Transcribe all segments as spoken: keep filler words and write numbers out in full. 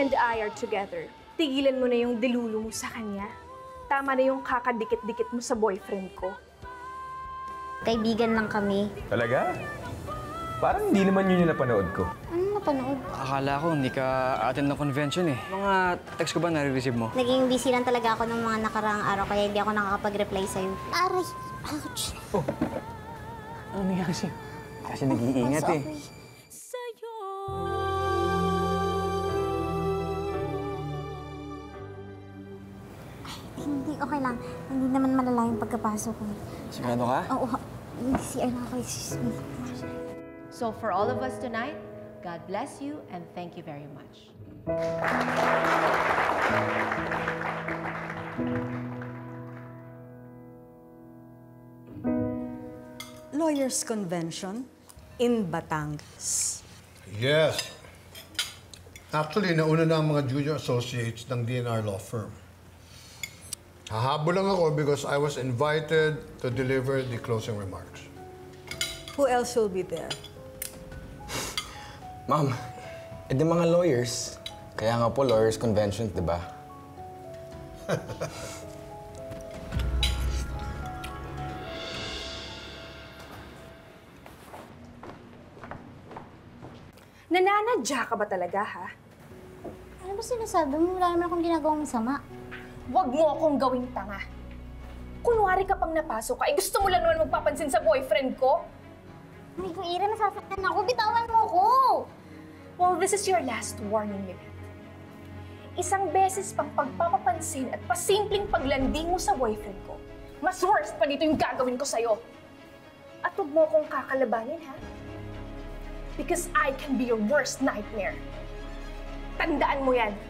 and I are together. Tigilan mo na yung delulu mo sa kanya. Tama na yung kakadikit-dikit mo sa boyfriend ko. Kaibigan lang kami. Talaga? Parang hindi naman yun yung napanood ko. Anong napanood? Akala ko hindi ka attend ng convention eh. Mga text ko ba nare-receive mo? Naging busy lang talaga ako ng mga nakaraang araw kaya hindi ako nakakapag-reply sa'yo. Aray! Ouch! Oh! Ano nangyari kasi? Kasi nag-iingat eh. Hindi, okay lang. Hindi naman malala yung pagkapasok ko. Sigurado ka? Oo, hindi si ano ako, excuse me. So for all of us tonight, God bless you and thank you very much. Lawyers Convention in Batangas. Yes. Actually, nauna na ang mga junior associates ng D N R law firm. Hahabol lang ako because I was invited to deliver the closing remarks. Who else will be there? Ma'am, eh di mga lawyers. Kaya nga po, lawyers convention, di ba? Nananadya ka ba talaga, ha? Ano ba sinasabi mo? Wala naman akong ginagawang masama. Huwag mo akong gawing tanga. Kunwari kapag napasok ka, eh gusto mo lang naman magpapansin sa boyfriend ko? Hindi ko, Ira, nasasaktan ako. Bitawan mo ko! Well, this is your last warning, Lynette. Isang beses pang pagpapapansin at pasimpleng paglanding mo sa boyfriend ko, mas worst pa dito yung gagawin ko sa'yo. At huwag mo akong kakalabanin, ha? Because I can be your worst nightmare. Tandaan mo yan.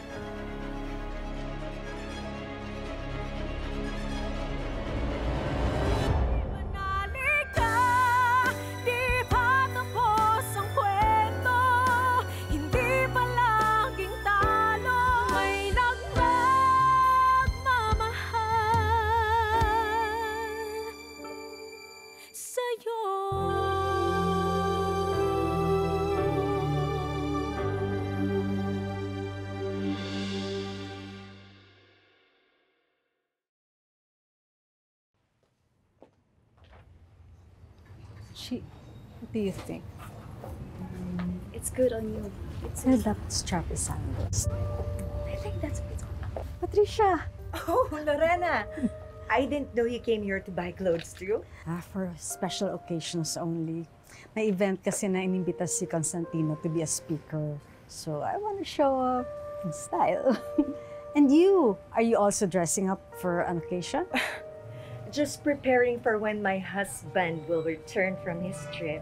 She, what do you think? It's good on you. It's Well, that strap is sandals. I think that's good. Patricia! Oh, Lorena! I didn't know you came here to buy clothes too. Ah, for special occasions only. May event kasi na inimbita si Constantino to be a speaker. So I want to show up in style. And you, are you also dressing up for an occasion? Just preparing for when my husband will return from his trip.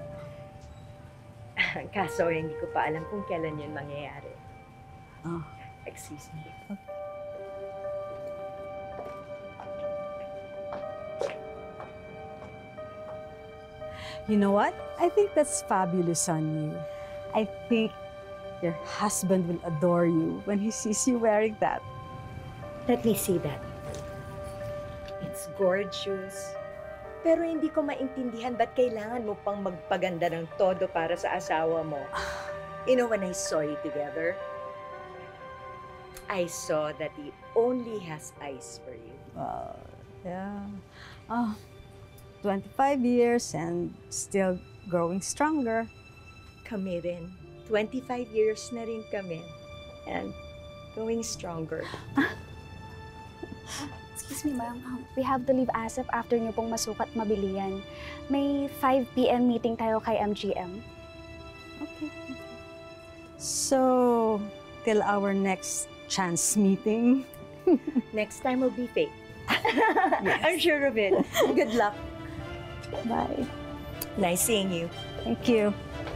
Kaso hindi ko pa alam kung kailan yun mangyayari. Oh. Excuse me. Okay. You know what? I think that's fabulous on you. I think your husband will adore you when he sees you wearing that. Let me see that. It's gorgeous. Pero hindi ko maintindihan ba't kailangan mo pang magpaganda ng todo para sa asawa mo. You know, when I saw you together, I saw that he only has eyes for you. Wow, yeah. Oh, twenty-five years and still growing stronger. Kami rin. twenty-five years na rin kami. And going stronger. Excuse me, ma'am. Um, we have to leave ASAP after niyo pong masukat mabilian. May five p m meeting tayo kay M G M. Okay. So, till our next chance meeting. Next time will be fake. Yes. I'm sure of it. Good luck. Bye. Nice seeing you. Thank you.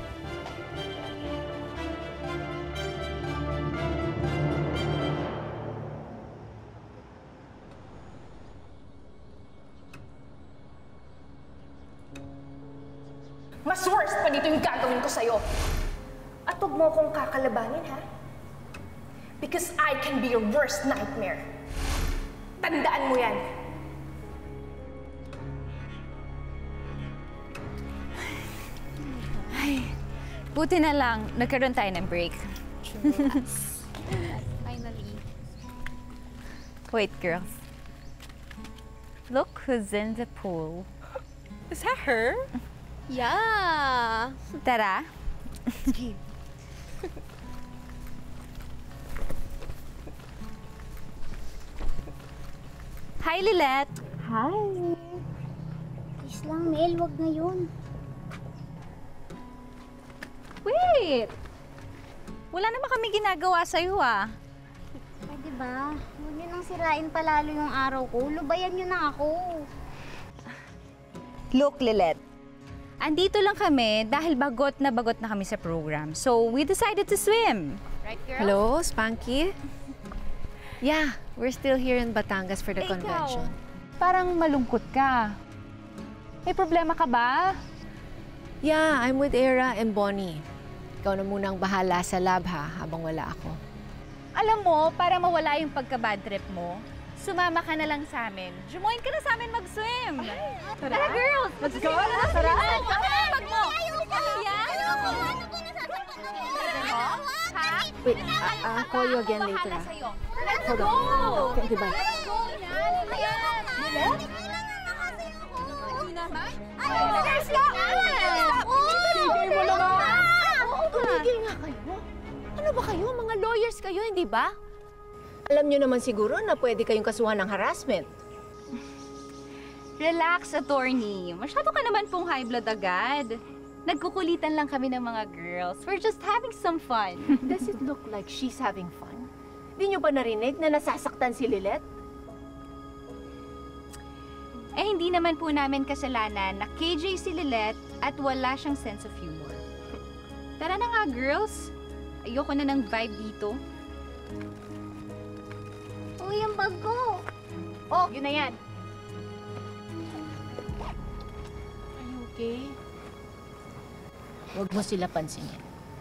Mas worst pa dito yung gagawin ko sa'yo. At huwag mo akong kakalabanin, ha? Because I can be your worst nightmare. Tandaan mo yan. Ay, buti na lang, nagkaroon tayo ng break. Wait, girls. Look who's in the pool. Is that her? Yeah. Tara. Hi, Lilet. Hi. Please lang, Mel. Wag ngayon. Wait! Wala naman kami ginagawa sa'yo, ah. Pwede ba? Huwag niyo nang sirain palalo yung araw ko. Lubayan niyo na ako. Look, Lilet. Andito lang kami dahil bagot na bagot na kami sa program. So, we decided to swim. Right, girl? Hello, Spanky? Yeah, we're still here in Batangas for the Eh, convention. ikaw, parang malungkot ka. May problema ka ba? Yeah, I'm with Era and Bonnie. Ikaw na munang bahala sa lab ha, habang wala ako. Alam mo, para mawala yung pagka-bad trip mo, sumama ka na lang sa amin. Jumoin ka na sa amin mag-swim. Tara, Tara girls! Let's go! Tara! Pag mo! Yan! Ha? Wait, I- I'll call you again later. ah. Hold on. Okay, goodbye. Let's go! Yan! Yan! Let's go! Tigil mo naman! Tumigil nga kayo. Ano ba kayo? Mga lawyers kayo, hindi ba? Alam niyo naman siguro na pwede kayong kasuhan ng harassment. Relax, attorney. Masyado ka naman pong high blood agad. Nagkukulitan lang kami ng mga girls. We're just having some fun. Does it look like she's having fun? Di niyo ba narinig na nasasaktan si Lilet? Eh, hindi naman po namin kasalanan na K J si Lilet at wala siyang sense of humor. Tara na nga, girls. Ayoko na ng vibe dito. Uy, ang bag ko. Oh, yun na yan. Are you okay? Huwag mo sila pansinin.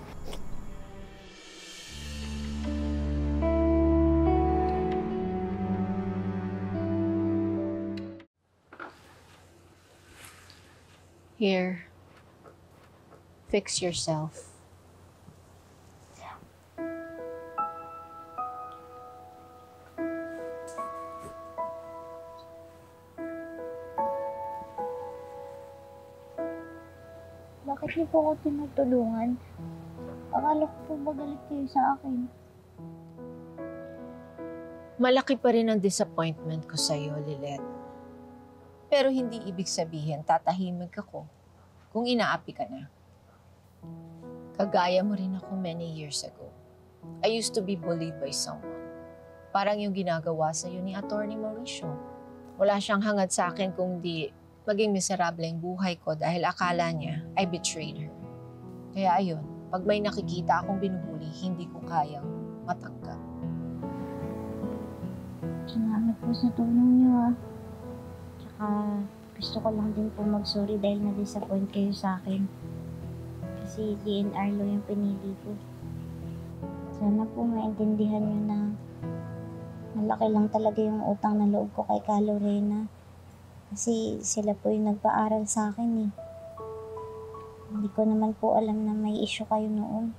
Here. Fix yourself. Bakit niyo po ako tinutulungan? Akala ko po ba galit kayo sa akin? Malaki pa rin ang disappointment ko sa'yo, Lilet. Pero hindi ibig sabihin tatahimik ako kung inaapi ka na. Kagaya mo rin ako many years ago. I used to be bullied by someone. Parang yung ginagawa sa'yo ni Attorney Mauricio. Wala siyang hangad sa akin kung di maging miserable ang buhay ko dahil akala niya I betrayed her. Kaya ayun, pag may nakikita akong binubuli, hindi ko kayang matanggap. Salamat po sa tulong niyo ah. Tsaka gusto ko lang din po mag-sorry dahil na-disappoint kayo sa akin. Kasi D N R law yung pinili ko. Sana po maintindihan niyo na malaki lang talaga yung utang na loob ko kay Ka Lorena. Kasi sila po yung nagpaaral sa akin eh. Hindi ko naman po alam na may issue kayo noon.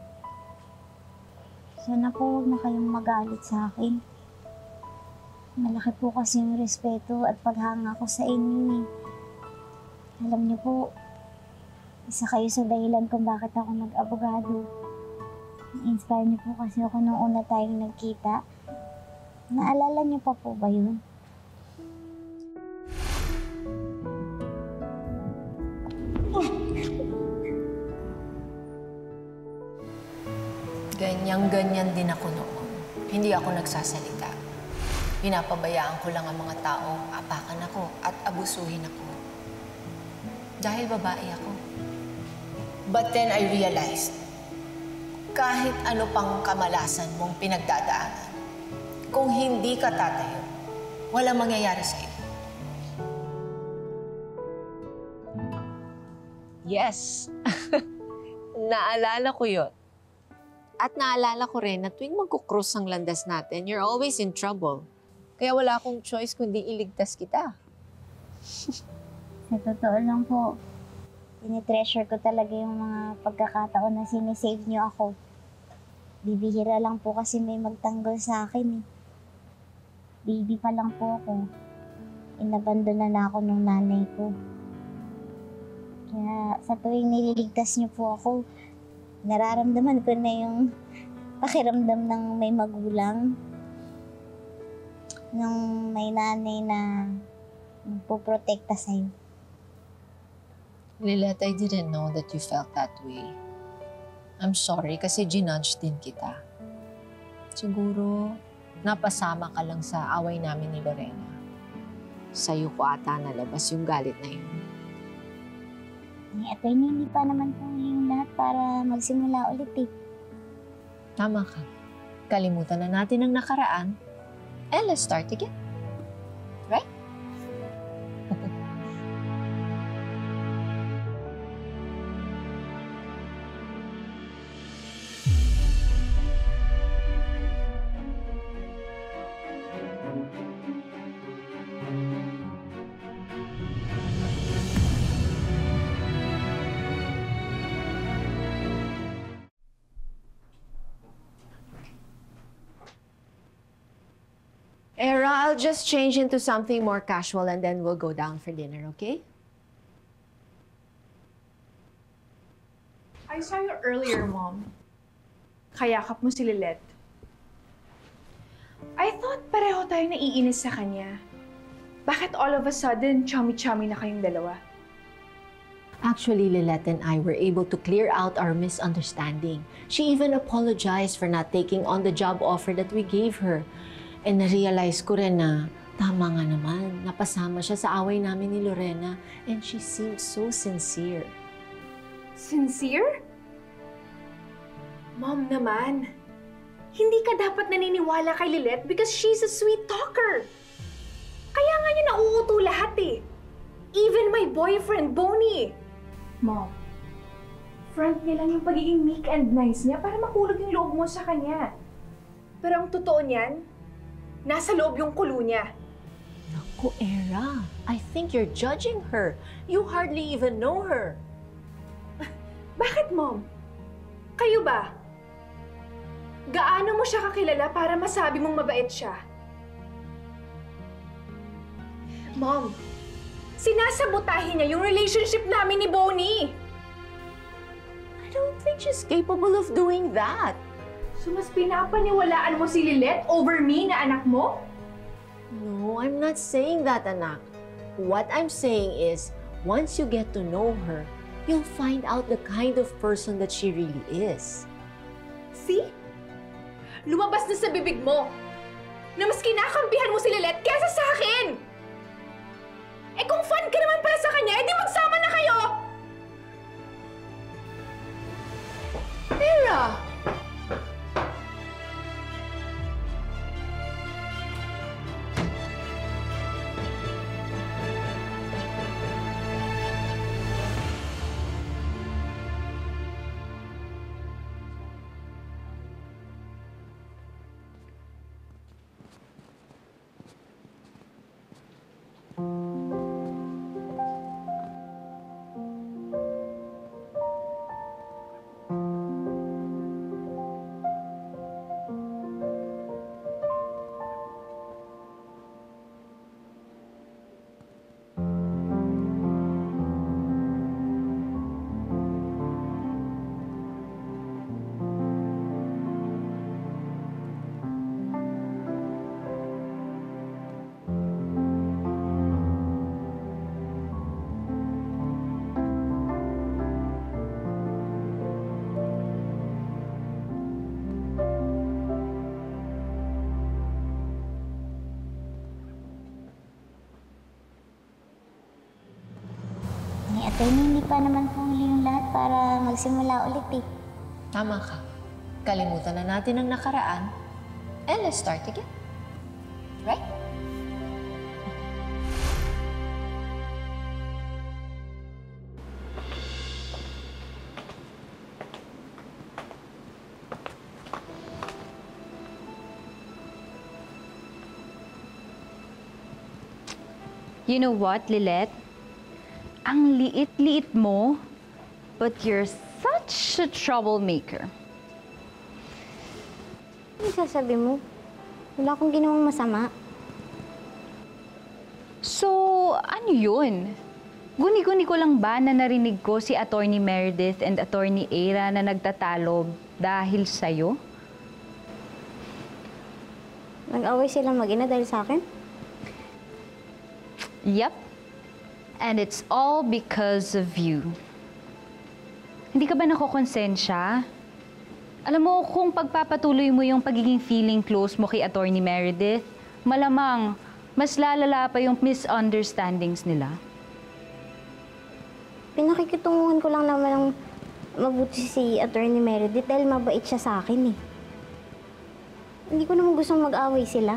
Sana po huwag na kayong magalit sa akin. Malaki po kasi yung respeto at paghanga ko sa inyo eh. Alam niyo po, isa kayo sa dahilan kung bakit ako nag-abogado. Na-inspire niyo po kasi ako nung una tayong nagkita. Naalala niyo pa po ba yun? Ganyan-ganyan din ako noon. Hindi ako nagsasalita. Pinapabayaan ko lang ang mga tao, apakan ako at abusuhin ako. Dahil babae ako. But then I realized, kahit ano pang kamalasan mong pinagdadaanan, kung hindi ka tatayo, walang mangyayari sa'yo. Yes. Naalala ko yun. At naalala ko rin na tuwing magkukrus ang landas natin, you're always in trouble. Kaya wala akong choice kundi iligtas kita. Sa totoo lang po, tinitreasure ko talaga yung mga pagkakataon na sinisave niyo ako. Bibihira lang po kasi may magtanggol sa akin eh. baby pa lang po ako. Inabandona na ako ng nanay ko. Kaya sa tuwing nililigtas niyo po ako, nararamdaman ko na yung pakiramdam ng may magulang. Ng may nanay na magpoprotekta sa'yo. Lilette, I didn't know that you felt that way. I'm sorry kasi ginudge din kita. Siguro, napasama ka lang sa away namin ni Lorena. Sa'yo ko ata nalabas yung galit na yun. Eh, attorney, hindi pa naman po yung lahat para magsimula ulit eh. Tama ka. Kalimutan na natin ang nakaraan. And let's start again. Right? Era, I'll just change into something more casual and then we'll go down for dinner, okay? I saw you earlier, Mom. Kayakap mo si Lilette. I thought pareho tayo naiinis sa kanya. Bakit all of a sudden, chummy-chummy na kayong dalawa? Actually, Lilette and I were able to clear out our misunderstanding. She even apologized for not taking on the job offer that we gave her. And na-realize ko rin na tama nga naman, napasama siya sa away namin ni Lorena and she seemed so sincere. Sincere? Mom naman, hindi ka dapat naniniwala kay Lilette because she's a sweet talker. Kaya nga niya nauuto lahat eh. Even my boyfriend, Bonnie. Mom, front niya lang yung pagiging meek and nice niya para makulog yung loob mo sa kanya. Pero ang totoo niyan, nasa loob yung kulo niya. Naku, Era, I think you're judging her. You hardly even know her. Bakit, Mom? Kayo ba? Gaano mo siya kakilala para masabi mong mabait siya? Mom, sinasabotahin niya yung relationship namin ni Bonnie. I don't think she's capable of doing that. So mas pinapaniwalaan mo si Lilette over me na anak mo? No, I'm not saying that, anak. What I'm saying is, once you get to know her, you'll find out the kind of person that she really is. See? Lumabas na sa bibig mo na mas kinakampihan mo si Lilette kaysa sa akin! Eh kung fun ka naman para sa kanya, edi magsama na kayo! Era! Attorney, hindi pa naman po huli yung lahat para magsimula ulit eh. Tama ka. Kalimutan na natin ang nakaraan. And let's start again. Right? You know what, Lilette? Ang liit-liit mo, but you're such a troublemaker. Ano sasabi mo? Wala akong ginawang masama. So, ano yun? Guni-guni ko lang ba na narinig ko si Attorney Meredith and Attorney Eira na nagtatalo dahil sa'yo? Nag-away sila mag-ina dahil sa akin? Yep. And it's all because of you. Hindi ka ba nakokonsensya? Alam mo, kung pagpapatuloy mo yung pagiging feeling close mo kay Attorney Meredith, malamang mas lalala pa yung misunderstandings nila. Pinakikitunguhan ko lang naman ng mabuti si Attorney Meredith dahil mabait siya sa akin eh. Hindi ko naman gustong mag-away sila.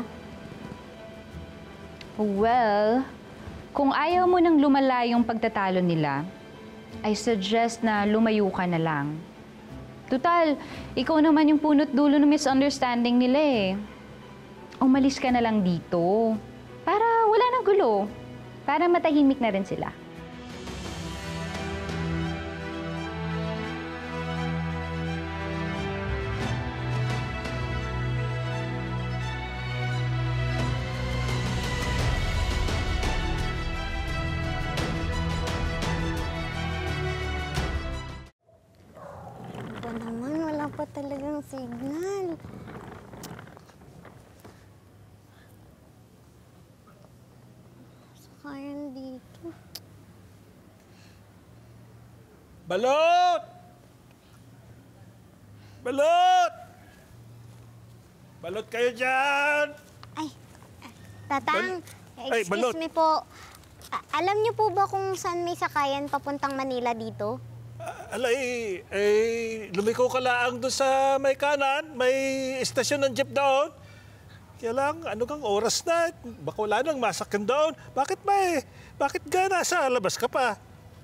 Well, kung ayaw mo nang lumala yung pagtatalo nila, I suggest na lumayo ka na lang. Tutal, ikaw naman yung punot dulo ng misunderstanding nila eh. Umalis ka na lang dito. Para wala nang gulo. Para matahimik na rin sila. Ba naman, wala pa talagang signal. Saka yan dito. Balot! Balot! Balot kayo dyan! Tatang, Ay, excuse balot. me po. A- alam niyo po ba kung saan may sakayan papuntang Manila dito? Alay, eh, lumiko ka lang doon sa may kanan, may istasyon ng jeep doon. Kaya lang, ano kang oras na? Baka wala nang masakyan doon. Bakit ba eh? Bakit ka nasa labas ka pa?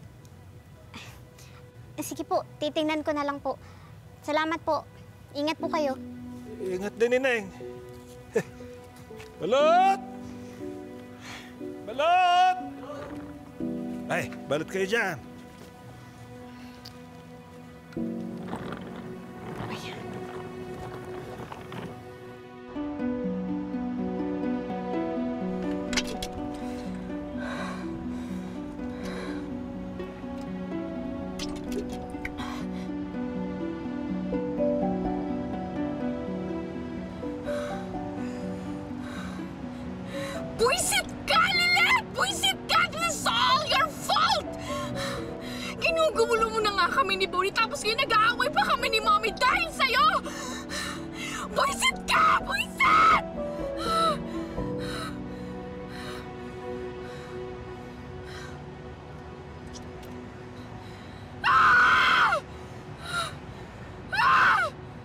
Eh, sige po, titingnan ko na lang po. Salamat po. Ingat po kayo. Ingat din, Ineng. Balot! Balot! Ay, balot kayo dyan. Buisit ka, Lilet! Buisit ka! This is all your fault! Ginugumulo mo na nga kami ni Bonnie tapos ngayon nag-aaway pa kami ni Mommy dahil sa'yo! Buisit ka! Buisit! Ah! Ah!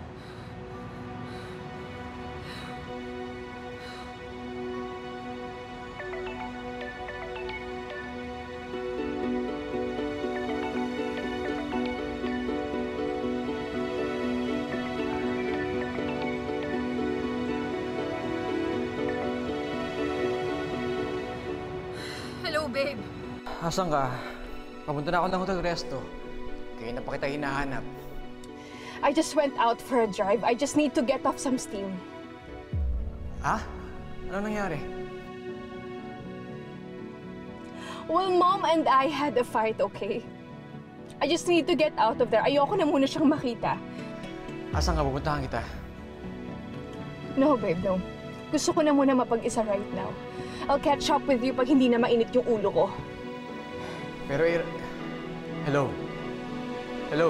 Hello, babe. Asan ka? Papunta na ako ng hotel resto. Kaya na pa kita hinahanap. I just went out for a drive. I just need to get off some steam. Ha? Ano nangyari? Well, Mom and I had a fight, okay? I just need to get out of there. Ayoko na muna siyang makita. Asan ka? Pupuntahan kita. No, babe, no. Gusto ko na muna mapag-isa right now. I'll catch up with you pag hindi na mainit yung ulo ko. Pero, Ir... Hello? Hello?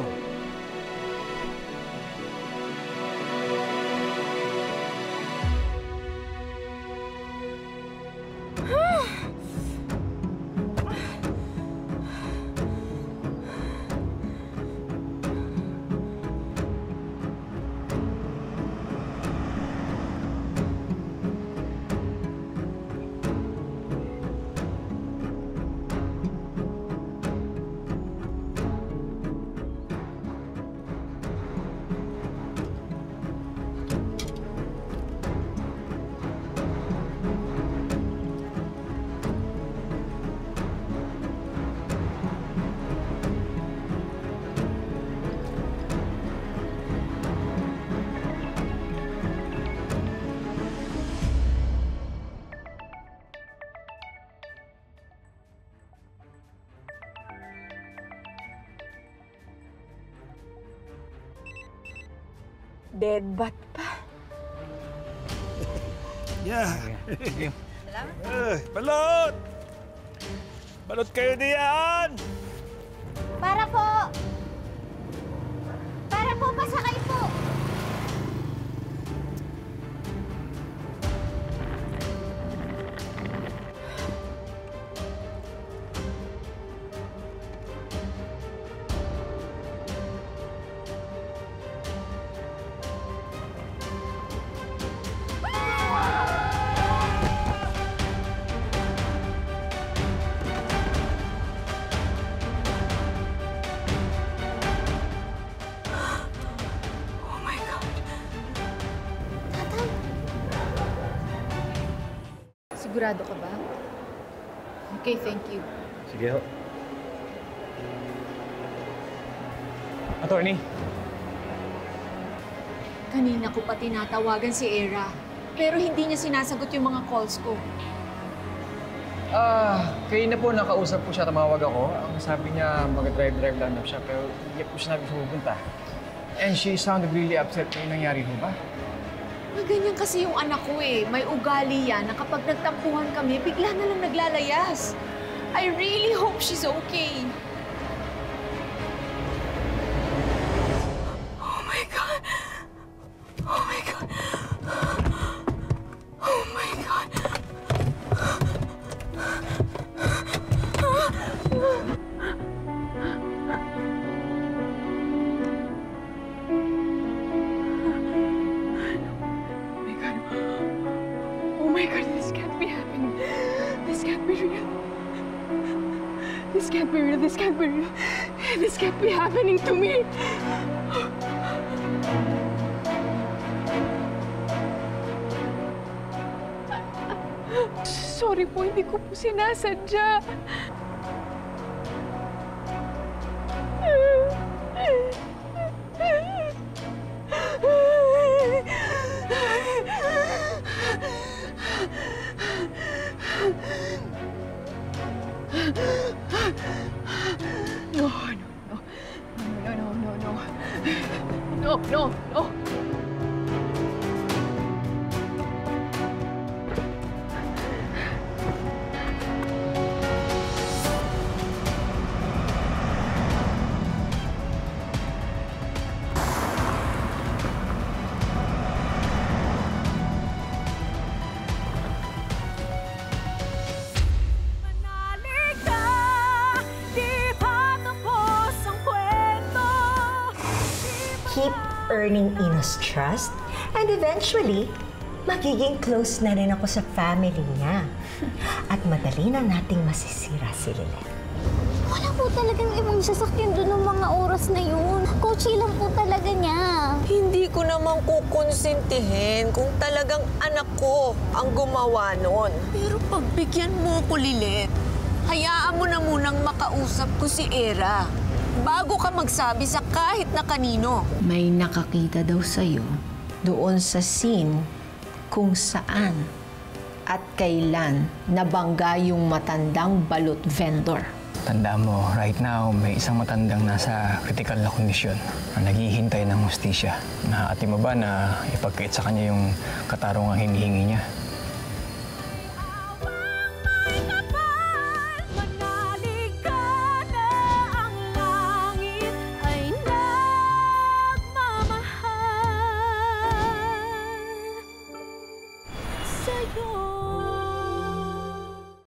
Dead bat pa. Yeah. Ay, balot! Balot kayo diyan! Para po! Para po, pasakay po! Sigurado ka ba? Okay, thank you. Sige ho. Attorney. Kanina ko pa tinatawagan si Era, pero hindi niya sinasagot yung mga calls ko. Ah, kayo na po, nakausap po siya, tumawag ako. Ang sabi niya, mag-drive-drive lang daw siya, pero hindi po siya nabi pupunta. And she sounded really upset. Ano nangyari ho ba? Ganyan kasi yung anak ko eh. May ugali yan na kapag nagtampuhan kami, bigla na lang naglalayas. I really hope she's okay. Oh my God. Oh my God. Oh my God. Oh my God, this can't be happening. This can't be real. This can't be real. This can't be real. This can't be happening to me. Sorry po, hindi ko po sinasadya. No, no, no. No, no, no, no. No, no, no. Keep earning Ino's trust, and eventually, magiging close na rin ako sa family niya. At madali na nating masisira si Lilet. Wala po talagang ibang sasakyan doon ng mga oras na yun. Kotse lang po talaga niya. Hindi ko naman kukonsintihin kung talagang anak ko ang gumawa nun. Pero pagbigyan mo ko, Lilet, hayaan mo na munang makausap ko si Era bago ka magsabi sa kahit na kanino. May nakakita daw sa'yo doon sa scene kung saan at kailan nabangga yung matandang balot vendor. Tandaan mo, right now, may isang matandang nasa critical na kondisyon na naghihintay ng hustisya. Naaati mo ba na ipagkait sa kanya yung katarungang hinihingi niya?